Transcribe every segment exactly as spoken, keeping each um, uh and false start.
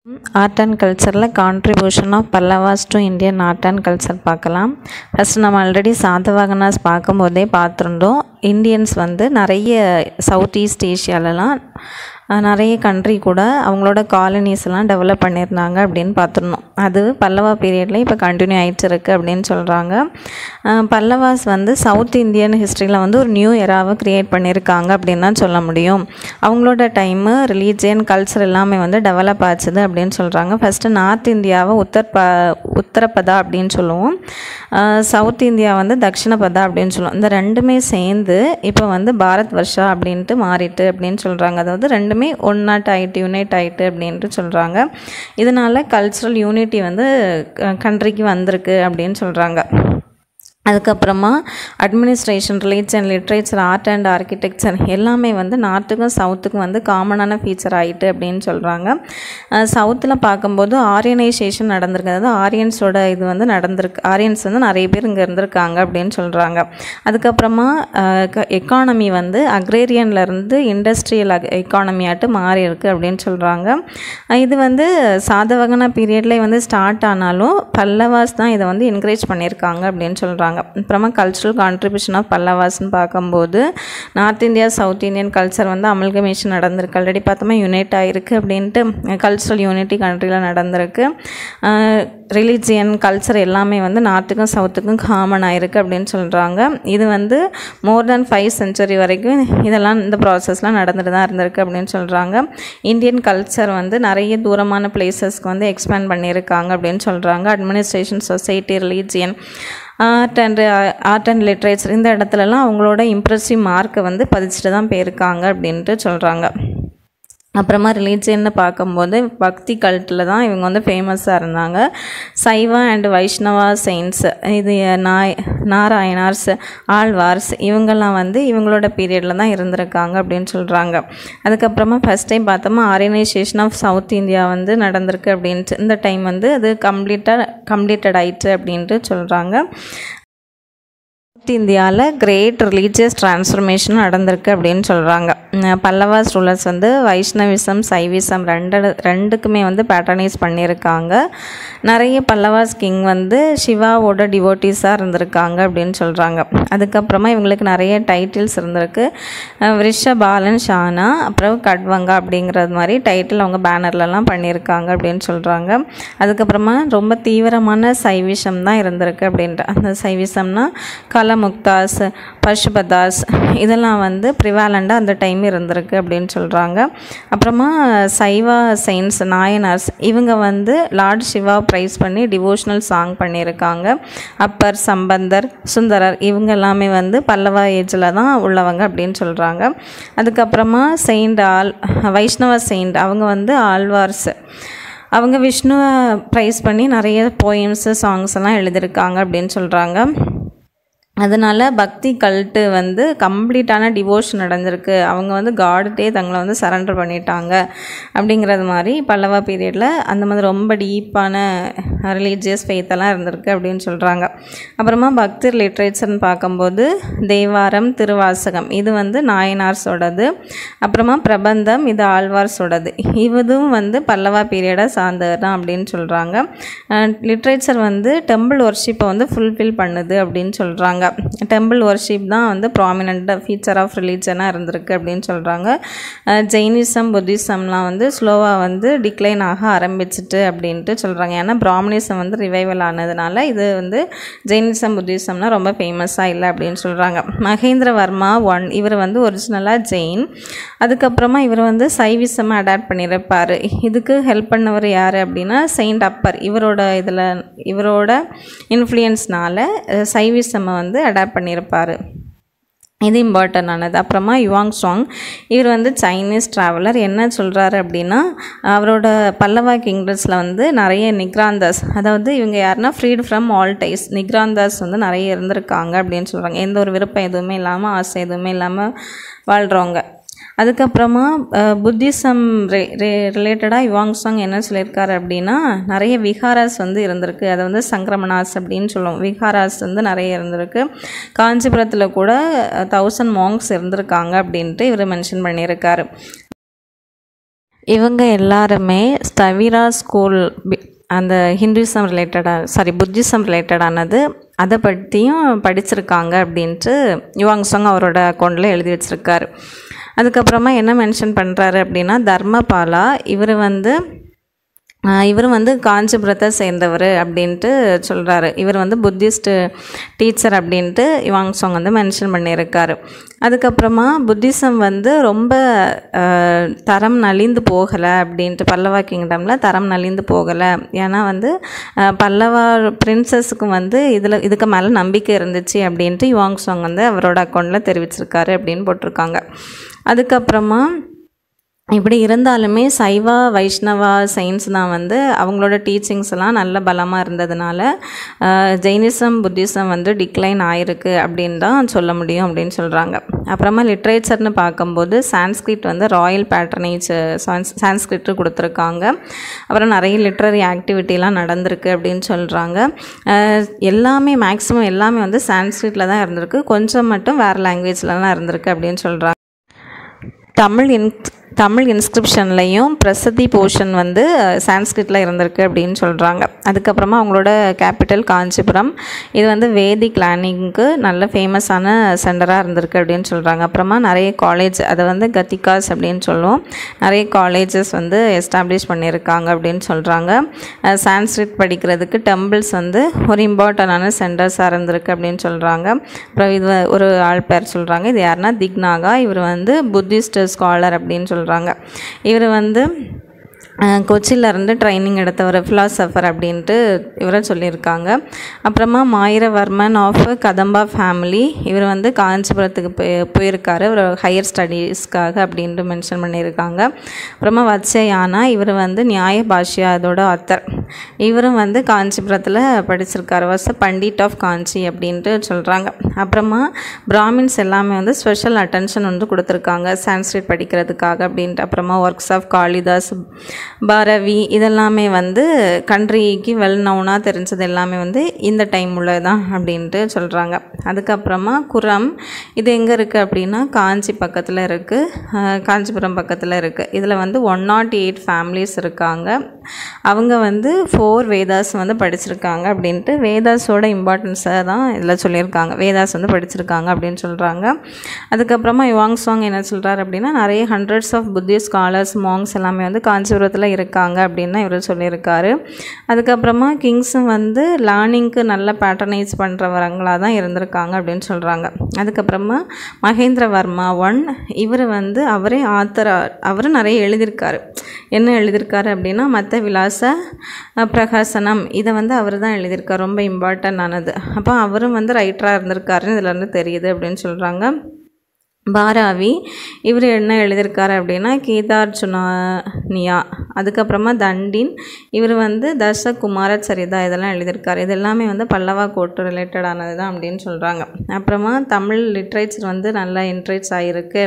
Art and culture contribution of Pallavas to Indian art and culture பார்க்கலாம். First நம்ம already Satavahanas பார்க்கும்போதே பார்த்துருந்தோம். Indians வந்து நிறைய சவுத் ஈஸ்ட் ஏஷியாலலாம் நிறைய கண்ட்ரி கூட அவங்களோட காலனிஸ்லாம் டெவலப் பண்ணியிருந்தாங்க அப்படின்னு பார்த்துருந்தோம். அது பல்லவா பீரியடில் இப்போ கண்டினியூ ஆகிட்டு இருக்குது அப்படின்னு சொல்கிறாங்க. பல்லவாஸ் வந்து சவுத் இந்தியன் ஹிஸ்ட்ரியில் வந்து ஒரு நியூ எராவை க்ரியேட் பண்ணியிருக்காங்க அப்படின்னு தான் சொல்ல முடியும். அவங்களோட டைமு ரிலீஜியன் கல்ச்சர் எல்லாமே வந்து டெவலப் ஆச்சுது அப்படின்னு சொல்கிறாங்க. ஃபஸ்ட்டு நார்த் இந்தியாவை உத்தர் ப உத்தரப்பதா அப்படின்னு சொல்லுவோம். சவுத் இந்தியா வந்து தக்ஷிணபதா அப்படின்னு சொல்லுவோம். இந்த ரெண்டுமே சேர்ந்து இப்போ வந்து பாரத் வர்ஷா அப்படின்ட்டு மாறிட்டு அப்படின்னு சொல்கிறாங்க. அதாவது ரெண்டுமே ஒன் நாட் ஆகிட்டு யுனைட் ஆகிட்டு அப்படின்ட்டு சொல்கிறாங்க. இதனால் கல்ச்சுரல் யூனிட்டி வந்து கண்ட்ரிக்கு வந்திருக்கு அப்படின்னு சொல்கிறாங்க. அதுக்கப்புறமா administration, religion, literature, art and architecture எல்லாமே வந்து நார்த்துக்கும் சவுத்துக்கும் வந்து காமனான ஃபீச்சர் ஆகிட்டு அப்படின்னு சொல்கிறாங்க. சவுத்தில் பார்க்கும்போது ஆரியனைசேஷன் நடந்திருக்கு. அதாவது ஆரியன்ஸோட இது வந்து நடந்திருக்கு. ஆரியன்ஸ் வந்து நிறைய பேர் இங்கே இருந்திருக்காங்க அப்படின்னு சொல்கிறாங்க. அதுக்கப்புறமா எக்கானமி வந்து அக்ரேரியன்லேருந்து இண்டஸ்ட்ரியல் எக்கானமியாட்டு மாறி இருக்குது அப்படின்னு சொல்கிறாங்க. இது வந்து சாதவாகனா பீரியட்லேயே வந்து ஸ்டார்ட் ஆனாலும் பல்லவாஸ் தான் இதை வந்து என்கரேஜ் பண்ணியிருக்காங்க அப்படின்னு சொல்கிறாங்க. அப்புறமா கல்ச்சுரல் கான்ட்ரிபியூஷன் ஆஃப் பல்லவாஸ்ன்னு பார்க்கும்போது north India south Indian culture வந்து அமல்கமேஷன் நடந்திருக்கு. ஆல்ரெடி பார்த்தோமா யுனைட் ஆகிருக்கு அப்படின்ட்டு கல்ச்சுரல் யூனிட்டி கண்ட்ரியில் நடந்திருக்கு. ரிலீஜியன் கல்ச்சர் எல்லாமே வந்து நார்த்துக்கும் சவுத்துக்கும் காமன் ஆகிருக்கு அப்படின்னு சொல்கிறாங்க. இது வந்து மோர் தென் ஃபைவ் சென்ச்சுரி வரைக்கும் இதெல்லாம் இந்த ப்ராசஸ்லாம் நடந்துட்டு தான் இருந்திருக்கு அப்படின்னு சொல்கிறாங்க. இந்தியன் கல்ச்சர் வந்து நிறைய தூரமான பிளேசஸ்க்கு வந்து எக்ஸ்பேண்ட் பண்ணியிருக்காங்க அப்படின்னு சொல்கிறாங்க. Administration, society, religion, art and art and literature இந்த இடத்துலலாம் அவங்களோட இம்ப்ரெசிவ் மார்க்கை வந்து பதிச்சுட்டு தான் போயிருக்காங்க அப்படின்ட்டு சொல்கிறாங்க. அப்புறமா ரிலீஜியன்னு பார்க்கும்போது பக்தி கல்ட்டில் தான் இவங்க வந்து ஃபேமஸாக இருந்தாங்க. சைவா அண்ட் வைஷ்ணவா செயின்ஸ், இது நாய் நாராயணார்ஸ், ஆழ்வார்ஸ் இவங்கெல்லாம் வந்து இவங்களோட பீரியடில் தான் இருந்திருக்காங்க அப்படின்னு சொல்கிறாங்க. அதுக்கப்புறமா ஃபஸ்ட் டைம் பார்த்தோமா ஆரியனைசேஷன் ஆஃப் சவுத் இந்தியா வந்து நடந்திருக்கு அப்படின்ட்டு இந்த டைம் வந்து அது கம்ப்ளீட்டாக கம்ப்ளீட்டட் ஆயிடுச்சு அப்படின்ட்டு சொல்கிறாங்க. சவுத் இந்தியாவில் கிரேட் ரிலீஜியஸ் டிரான்ஸ்ஃபர்மேஷன் நடந்திருக்கு அப்படின்னு சொல்கிறாங்க. பல்லவாஸ் ரூலர்ஸ் வந்து வைஷ்ணவிசம், சைவிசம் ரெண்டு ரெண்டுக்குமே வந்து பேட்டர்னைஸ் பண்ணியிருக்காங்க. நிறைய பல்லவாஸ் கிங் வந்து சிவாவோட டிவோட்டிஸாக இருந்திருக்காங்க அப்படின்னு சொல்கிறாங்க. அதுக்கப்புறமா இவங்களுக்கு நிறைய டைட்டில்ஸ் இருந்திருக்கு. விருஷபாலன் ஷானா, அப்புறம் கட்வங்கா அப்படிங்கிறது மாதிரி டைட்டில் அவங்க பேனர்லலாம் பண்ணியிருக்காங்க அப்படின்னு சொல்கிறாங்க. அதுக்கப்புறமா ரொம்ப தீவிரமான சைவிசம் தான் இருந்திருக்கு அப்படின்ட்டு. அந்த சைவிசம்னா கல முக்தாஸ், பசுபதாஸ் இதெல்லாம் வந்து ப்ரிவாலண்டாக அந்த டைம் இருந்திருக்கு அப்படின்னு சொல்கிறாங்க. அப்புறமா சைவா செயின்ஸ், நாயனார்ஸ் இவங்க வந்து லார்ட் சிவா ப்ரைஸ் பண்ணி டிவோஷனல் சாங் பண்ணியிருக்காங்க. அப்பர், சம்பந்தர், சுந்தரர் இவங்க எல்லாமே வந்து பல்லவா ஏஜில் தான் உள்ளவங்க அப்படின்னு சொல்கிறாங்க. அதுக்கப்புறமா செயின்ட் ஆல் வைஷ்ணவ செயின்ட் அவங்க வந்து ஆழ்வார்ஸ், அவங்க விஷ்ணுவை ப்ரைஸ் பண்ணி நிறைய போயம்ஸு, சாங்ஸ் எல்லாம் எழுதியிருக்காங்க அப்படின்னு சொல்கிறாங்க. அதனால் பக்தி கல்ட்டு வந்து கம்ப்ளீட்டான டிவோஷன் நடந்திருக்கு. அவங்க வந்து காடுகிட்டே தங்களை வந்து சரண்டர் பண்ணிட்டாங்க அப்படிங்கிறது மாதிரி பல்லவா பீரியடில் அந்த மாதிரி ரொம்ப டீப்பான ரிலீஜியஸ் ஃபெய்த்தெல்லாம் இருந்திருக்கு அப்படின்னு சொல்கிறாங்க. அப்புறமா பக்தி லிட்ரேச்சர்னு பார்க்கும்போது தேவாரம், திருவாசகம் இது வந்து நாயனார்ஸோடது. அப்புறமா பிரபந்தம் இது ஆழ்வார்ஸோடது. இதுவும் வந்து பல்லவா பீரியடை சார்ந்தது தான் அப்படின்னு சொல்கிறாங்க. லிட்ரேச்சர் வந்து டெம்பிள் ஒர்ஷிப்பை வந்து ஃபுல்ஃபில் பண்ணுது அப்படின்னு சொல்கிறாங்க. டெம்பிள் ஒர்ஷிப் தான் வந்து ப்ராமினெண்ட் ஃபீச்சர் ஆஃப் ரிலீஜனாக இருந்திருக்கு அப்படின்னு சொல்கிறாங்க. ஜெயினிசம், புத்திசம்லாம் வந்து ஸ்லோவாக வந்து டிக்ளைன் ஆக ஆரம்பிச்சிட்டு அப்படின்ட்டு சொல்கிறாங்க. ஏன்னா பிராமணிசம் வந்து ரிவைவல் ஆனதுனால இது வந்து ஜெயினிசம், புத்திசம்லாம் ரொம்ப ஃபேமஸாக இல்லை அப்படின்னு சொல்கிறாங்க. மகேந்திரவர்மா ஒன் இவர் வந்து ஒரிஜினலாக ஜெயின். அதுக்கப்புறமா இவர் வந்து சைவிசம் அடாப்ட் பண்ணியிருப்பார். இதுக்கு ஹெல்ப் பண்ணவர் யார் அப்படின்னா செயின்ட் அப்பர். இவரோட இதில் இவரோட இன்ஃப்ளூயன்ஸ்னால சைவிசம்மை வந்து அடாப்ட் பண்ணியிருப்பார். இது இம்பார்ட்டன் ஆனது. அப்புறமா யுவாங் சாங் இவர் வந்து சைனீஸ் ட்ராவலர். என்ன சொல்கிறாரு அப்படின்னா அவரோட பல்லவா கிங்டம்ஸில் வந்து நிறைய நிக்ராந்தாஸ், அதாவது இவங்க யாருன்னா freed from all ties, Nigranthas வந்து நிறைய இருந்திருக்காங்க அப்படின்னு சொல்கிறாங்க. எந்த ஒரு விருப்பம் எதுவுமே இல்லாமல், ஆசை எதுவுமே இல்லாமல் வாழ்கிறவங்க. அதுக்கப்புறமா புத்திசம் ரி ரிலேட்டடாக யுவாங் சாங் என்ன சொல்லியிருக்காரு அப்படின்னா நிறைய விஹாராஸ் வந்து இருந்திருக்கு. அதை வந்து சங்கிரமணாஸ் அப்படின்னு சொல்லுவோம். விஹாராஸ் வந்து நிறைய இருந்திருக்கு. காஞ்சிபுரத்தில் கூட தௌசண்ட் மாங்க்ஸ் இருந்திருக்காங்க அப்படின்ட்டு இவர் மென்ஷன் பண்ணியிருக்காரு. இவங்க எல்லாருமே ஸ்தவிரா ஸ்கூல் அந்த ஹிந்துயிசம் ரிலேட்டடாக சாரி புத்திசம் ரிலேட்டடானது அதை பற்றியும் படிச்சிருக்காங்க அப்படின்ட்டு யுவாங் சாங் அவரோட அக்கௌண்ட்டில் எழுதி வச்சுருக்காரு. அதுக்கப்புறமா என்ன மென்ஷன் பண்ணுறாரு அப்படின்னா தர்மபாலா இவர் வந்து இவர் வந்து காஞ்சிபுரத்தை சேர்ந்தவர் அப்படின்ட்டு சொல்கிறாரு. இவர் வந்து புத்திஸ்ட் டீச்சர் அப்படின்ட்டு யுவாங் சாங் வந்து மென்ஷன் பண்ணியிருக்காரு. அதுக்கப்புறமா புத்திசம் வந்து ரொம்ப தரம் நலிந்து போகலை அப்படின்ட்டு பல்லவா கிங்டமில் தரம் நலிந்து போகலை. ஏன்னா வந்து பல்லவா பிரின்சஸுக்கு வந்து இதில் இதுக்கு மேலே நம்பிக்கை இருந்துச்சு அப்படின்ட்டு யுவாங் சாங் வந்து அவரோட அக்கௌண்ட்டில் தெரிவிச்சிருக்காரு அப்படின்னு போட்டிருக்காங்க. அதுக்கப்புறமா இப்படி இருந்தாலுமே சைவா வைஷ்ணவா சயின்ஸ் தான் வந்து அவங்களோட டீச்சிங்ஸ் எல்லாம் நல்ல பலமாக இருந்ததுனால ஜெயினிசம் புத்திசம் வந்து டிக்ளைன் ஆயிருக்கு அப்படின்னு தான் சொல்ல முடியும் அப்படின்னு சொல்கிறாங்க. அப்புறமா லிட்ரேச்சர்னு பார்க்கும்போது சான்ஸ்கிரிட் வந்து ராயல் பேட்ரனேஜ் சான்ஸ்கிரிட்டு கொடுத்துருக்காங்க. அப்புறம் நிறைய லிட்ரரி ஆக்டிவிட்டிலாம் நடந்திருக்கு அப்படின்னு சொல்கிறாங்க. எல்லாமே மேக்ஸிமம் எல்லாமே வந்து சான்ஸ்கிரிட்டில் தான் இருந்திருக்கு, கொஞ்சம் மட்டும் வேறு லாங்குவேஜ்லலாம் இருந்திருக்கு அப்படின்னு சொல்கிறாங்க. தமிழ் இன் தமிழ் இன்ஸ்கிரிப்ஷன்லையும் பிரசித்தி போர்ஷன் வந்து சான்ஸ்கிரிட்டில் இருந்திருக்கு அப்படின்னு சொல்கிறாங்க. அதுக்கப்புறமா அவங்களோட கேபிட்டல் காஞ்சிபுரம், இது வந்து வேதிக் லேர்னிங்க்கு நல்ல ஃபேமஸான சென்டராக இருந்திருக்கு அப்படின்னு சொல்கிறாங்க. அப்புறமா நிறைய காலேஜ், அதை வந்து கத்திகாஸ் அப்படின்னு சொல்லுவோம், நிறைய காலேஜஸ் வந்து எஸ்டாப்ளிஷ் பண்ணியிருக்காங்க அப்படின்னு சொல்கிறாங்க. சான்ஸ்கிரிட் படிக்கிறதுக்கு டெம்பிள்ஸ் வந்து ஒரு இம்பார்ட்டண்டான சென்டர்ஸாக இருந்திருக்கு அப்படின்னு சொல்கிறாங்க. அப்புறம் இது ஒரு ஆள் பேர் சொல்கிறாங்க, இது யாருன்னா திக்நாகா, இவர் வந்து புத்திஸ்ட் ஸ்காலர் அப்படின்னு சொல்கிறாங்க. இவர் வந்து கொச்சியிலேருந்து ட்ரைனிங் எடுத்தவர், ஃபிலாசபர் அப்படின்ட்டு இவரை சொல்லியிருக்காங்க. அப்புறமா மாயிரவர்மன் ஆஃப் கதம்பா ஃபேமிலி, இவர் வந்து காஞ்சிபுரத்துக்கு போய் போயிருக்காரு ஒரு ஹையர் ஸ்டடீஸ்க்காக அப்படின்ட்டு மென்ஷன் பண்ணியிருக்காங்க. அப்புறமா வத்சயானா, இவர் வந்து நியாய பாஷ்யா அதோட ஆத்தர், இவரும் வந்து காஞ்சிபுரத்தில் படிச்சிருக்காரு, was a pandit of Kanchi அப்படின்ட்டு சொல்கிறாங்க. அப்புறமா பிராமின்ஸ் எல்லாமே வந்து ஸ்பெஷல் அட்டென்ஷன் வந்து கொடுத்துருக்காங்க சான்ஸ்கிரிட் படிக்கிறதுக்காக அப்படின்ட்டு. அப்புறமா ஒர்க்ஸ் ஆஃப் காளிதாஸ், பாரவி இதெல்லாமே வந்து கண்ட்ரிக்கு வெல் நவுனாக தெரிஞ்சது எல்லாமே வந்து இந்த டைம் உள்ளதான் அப்படின்ட்டு சொல்கிறாங்க. அதுக்கப்புறமா குரம், இது எங்கே இருக்குது அப்படின்னா காஞ்சி பக்கத்தில் இருக்குது, காஞ்சிபுரம் பக்கத்தில் இருக்குது. இதில் வந்து ஒன் நாட் எயிட் ஃபேமிலிஸ் இருக்காங்க. அவங்க வந்து ஃபோர் வேதாஸ் வந்து படிச்சிருக்காங்க அப்படின்ட்டு வேதாஸோட இம்பார்ட்டன்ஸை தான் இதில் சொல்லியிருக்காங்க. வேதாஸ் வந்து படிச்சிருக்காங்க அப்படின்னு சொல்கிறாங்க. அதுக்கப்புறமா யுவாங் சாங் என்ன சொல்கிறார் அப்படின்னா நிறைய hundreds of Buddhist scholars monks எல்லாமே வந்து காஞ்சிபுரத்தில் இருக்காங்க அப்படின்னு இவர் சொல்லியிருக்காரு. அதுக்கப்புறமா கிங்ஸும் வந்து லேர்னிங்க்கு நல்ல பேட்டர்னைஸ் பண்ணுறவங்களாக தான் இருந்திருக்காங்க அப்படின்னு சொல்கிறாங்க. அதுக்கப்புறமா மகேந்திரவர்மா ஒன், இவர் வந்து அவரே ஆத்தரா, அவர் நிறைய எழுதியிருக்காரு. என்ன எழுதியிருக்காரு அப்படின்னா மற்ற விலாச பிரகாசனம், இதை வந்து அவர் தான் எழுதியிருக்கார், ரொம்ப இம்பார்ட்டன்ட் ஆனது. அப்போ அவரும் வந்து ரைட்டராக இருந்திருக்காருன்னு இதில் இருந்து தெரியுது அப்படின்னு சொல்கிறாங்க. பாராவி, இவர் என்ன எழுதியிருக்காரு அப்படின்னா கீதார்ஜுனியா. அதுக்கப்புறமா தண்டின், இவர் வந்து தசகுமார சரிதா இதெல்லாம் எழுதியிருக்காரு. இது எல்லாமே வந்து பல்லவா கோட்டு ரிலேட்டடானது தான் அப்படின்னு சொல்கிறாங்க. அப்புறமா தமிழ் லிட்ரேச்சர் வந்து நல்லா இன்ட்ரெஸ்ட் ஆகிருக்கு.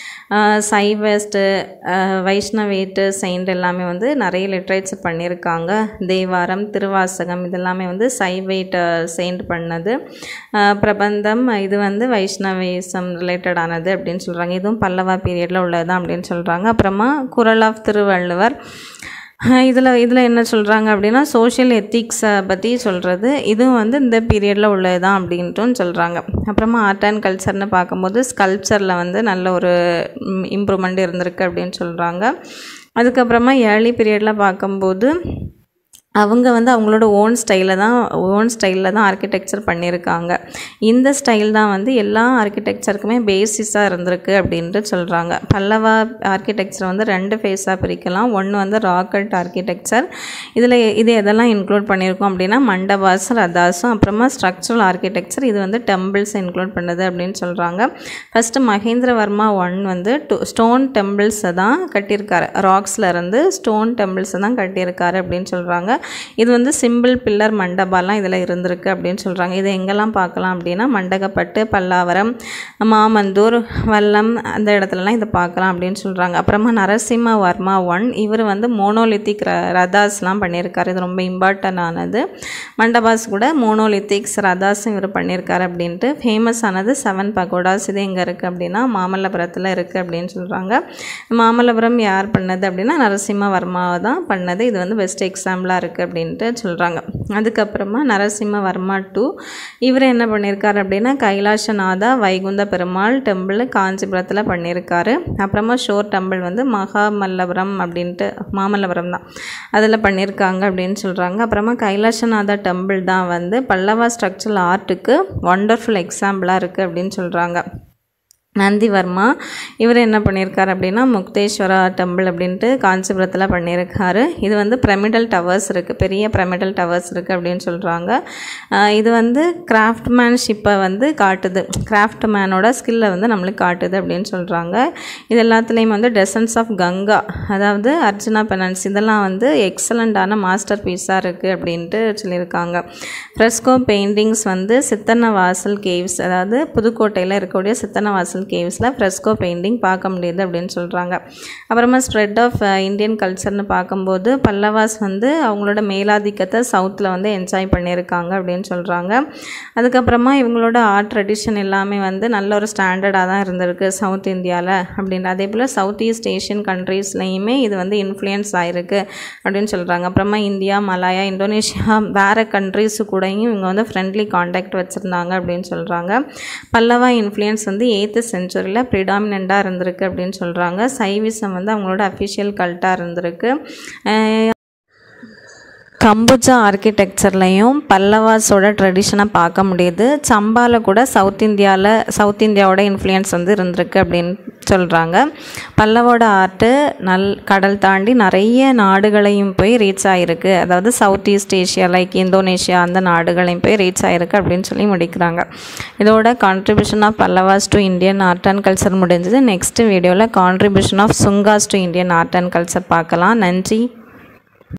சைவஸ்ட்டு வைஷ்ணவேட்டு செயின்ட் எல்லாமே வந்து நிறைய லிட்ரேச்சர் பண்ணியிருக்காங்க. தேவாரம், திருவாசகம் இதெல்லாமே வந்து சைவேட் செயின்ட் பண்ணது. பிரபந்தம், இது வந்து வைஷ்ணவேசம் ரிலேட்டடானது அப்படின்னு சொல்கிறாங்க. இதுவும் பல்லவா பீரியடில் உள்ளதுதான் அப்படின்னு சொல்கிறாங்க. அப்புறமா குரல் ஆஃப் திருவள்ளுவர், இதில் இதில் என்ன சொல்கிறாங்க அப்படின்னா சோஷியல் எத்திக்ஸை பற்றி சொல்கிறது, இதுவும் வந்து இந்த பீரியடில் உள்ளது தான் அப்படின்ட்டும் சொல்கிறாங்க. அப்புறமா ஆர்ட் அண்ட் கல்ச்சர்னு பார்க்கும்போது ஸ்கல்ப்சரில் வந்து நல்ல ஒரு இம்ப்ரூவ்மெண்ட் இருந்திருக்கு அப்படின்னு சொல்கிறாங்க. அதுக்கப்புறமா ஏர்லி பீரியடில் பார்க்கும்போது அவங்க வந்து அவங்களோட ஓன் ஸ்டைலில் தான் ஓன் ஸ்டைலில் தான் ஆர்கிடெக்சர் பண்ணியிருக்காங்க. இந்த ஸ்டைல் தான் வந்து எல்லா ஆர்கிடெக்சருக்குமே பேசிஸாக இருந்திருக்கு அப்படின்ட்டு சொல்கிறாங்க. பல்லவா ஆர்கிடெக்சர் வந்து ரெண்டு ஃபேஸாக பிரிக்கலாம். ஒன்று வந்து ராக்கட் ஆர்கிடெக்சர், இதில் இது எதெல்லாம் இன்க்ளூட் பண்ணியிருக்கோம் அப்படின்னா மண்டபாஸ், ரதாஸும், அப்புறமா ஸ்ட்ரக்சரல் ஆர்கிடெக்சர், இது வந்து டெம்பிள்ஸ் இன்க்ளூட் பண்ணுது அப்படின்னு சொல்கிறாங்க. ஃபஸ்ட்டு மகேந்திரவர்மா ஒன் வந்து டூ ஸ்டோன் டெம்பிள்ஸை தான் கட்டியிருக்காரு, ராக்ஸில் இருந்து ஸ்டோன் டெம்பிள்ஸை தான் கட்டியிருக்காரு அப்படின்னு சொல்கிறாங்க. இது வந்து சிம்பிள் பில்லர் மண்டபாலாம் இதில் இருந்திருக்கு அப்படின்னு சொல்கிறாங்க. இது எங்கெல்லாம் பார்க்கலாம் அப்படின்னா மண்டகப்பட்டு, பல்லாவரம், மாமந்தூர், வல்லம் அந்த இடத்துலலாம் இதை பார்க்கலாம் அப்படின்னு சொல்கிறாங்க. அப்புறமா நரசிம்ம வர்மா ஒன் இவர் வந்து மோனோலித்திக் ரதாஸ்லாம் பண்ணியிருக்காரு. இது ரொம்ப இம்பார்ட்டன் ஆனது. மண்டபாஸ் கூட மோனோலித்திக்ஸ் ரதாஸும் இவர் பண்ணியிருக்காரு அப்படின்ட்டு. ஃபேமஸ் ஆனது செவன் பகோடாஸ். இது எங்கே இருக்குது அப்படின்னா மாமல்லபுரத்தில் இருக்குது அப்படின்னு சொல்கிறாங்க. மாமல்லபுரம் யார் பண்ணது அப்படின்னா நரசிம்ம வர்மாவை தான் பண்ணது. இது வந்து பெஸ்ட் எக்ஸாம்பிளாக இருக்குது அப்படின்ட்டு சொல்கிறாங்க. அதுக்கப்புறமா நரசிம்ம வர்மா டூ இவர் என்ன பண்ணியிருக்காரு அப்படின்னா கைலாசநாதா வைகுந்த பெருமாள் டெம்பிள் காஞ்சிபுரத்தில் பண்ணியிருக்காரு. அப்புறமா ஷோர் டெம்பிள் வந்து மகாமல்லபுரம் அப்படின்ட்டு மாமல்லபுரம் தான் அதில் பண்ணியிருக்காங்க அப்படின்னு சொல்கிறாங்க. அப்புறமா கைலாசநாதா டெம்பிள் தான் வந்து பல்லவா ஸ்ட்ரக்சரல் ஆர்ட்டுக்கு ஒண்டர்ஃபுல் எக்ஸாம்பிளாக இருக்குது அப்படின்னு சொல்கிறாங்க. நந்திவர்மா இவர் என்ன பண்ணியிருக்காரு அப்படின்னா முக்தேஸ்வரா டெம்பிள் அப்படின்ட்டு காஞ்சிபுரத்தில் பண்ணியிருக்காரு. இது வந்து பிரமிடல் டவர்ஸ் இருக்குது, பெரிய பிரமிடல் டவர்ஸ் இருக்குது அப்படின்னு சொல்கிறாங்க. இது வந்து கிராஃப்ட்மேன்ஷிப்பை வந்து காட்டுது, கிராஃப்ட் மேனோட ஸ்கில்லை வந்து நம்மளுக்கு காட்டுது அப்படின்னு சொல்கிறாங்க. இது எல்லாத்துலேயும் வந்து டெசன்ஸ் ஆஃப் கங்கா அதாவது அர்ஜுனா பெனன்ஸ் இதெல்லாம் வந்து எக்ஸலண்ட்டான மாஸ்டர் பீஸாக இருக்குது அப்படின்ட்டு சொல்லியிருக்காங்க. ஃப்ரெஸ்கோ பெயிண்டிங்ஸ் வந்து சித்தன்னவாசல் கேவ்ஸ் அதாவது புதுக்கோட்டையில் இருக்கக்கூடிய சித்தன்னவாசல் கேவ்ஸில் ஃப்ரெஸ்கோ பெயிண்டிங் பார்க்க முடியுது அப்படின்னு சொல்கிறாங்க. அப்புறமா ஸ்ப்ரெட் ஆஃப் இந்தியன் கல்ச்சர்னு பார்க்கும்போது பல்லவாஸ் வந்து அவங்களோட மேலாதிக்கத்தை சவுத்தில் வந்து என்ஜாய் பண்ணியிருக்காங்க அப்படின்னு சொல்கிறாங்க. அதுக்கப்புறமா இவங்களோட ஆர்ட் ட்ரெடிஷன் எல்லாமே வந்து நல்ல ஒரு ஸ்டாண்டர்டாக தான் இருந்திருக்கு சவுத் இந்தியாவில் அப்படின்னு. அதே போல் சவுத் ஈஸ்ட் ஏஷியன் கண்ட்ரீஸ்லேயுமே இது வந்து இன்ஃப்ளூயன்ஸ் ஆகிருக்கு அப்படின்னு சொல்கிறாங்க. அப்புறமா இந்தியா, மலாயா, இந்தோனேஷியா வேறு கண்ட்ரீஸு கூடயும் இவங்க வந்து ஃப்ரெண்ட்லி காண்டாக்ட் வச்சுருந்தாங்க அப்படின்னு சொல்கிறாங்க. பல்லவா இன்ஃப்ளூயன்ஸ் வந்து எய்த்து செஞ்சுரியில் ப்ரிடாமினண்ட்டாக இருந்திருக்கு அப்படின்னு சொல்கிறாங்க. சைவிசம் வந்து அவங்களோட அஃபிஷியல் கல்ட்டாக இருந்திருக்கு. கம்புஜா ஆர்கிடெக்சர்லையும் பல்லவாஸோட ட்ரெடிஷனை பார்க்க முடியுது. சம்பாவில் கூட சவுத் இந்தியாவில் சவுத் இந்தியாவோட இன்ஃப்ளூயன்ஸ் வந்து இருந்திருக்கு அப்படின்னு சொல்கிறாங்க. பல்லவோட ஆர்ட்டு நல் கடல் தாண்டி நிறைய நாடுகளையும் போய் ரீச் ஆகிருக்கு. அதாவது south east Asia like Indonesia அந்த நாடுகளையும் போய் ரீச் ஆகிருக்கு அப்படின்னு சொல்லி முடிக்கிறாங்க. இதோட contribution of Pallavas to Indian art and culture முடிஞ்சது. நெக்ஸ்ட் வீடியோவில் contribution of Sungas to Indian art and culture பார்க்கலாம். நன்றி.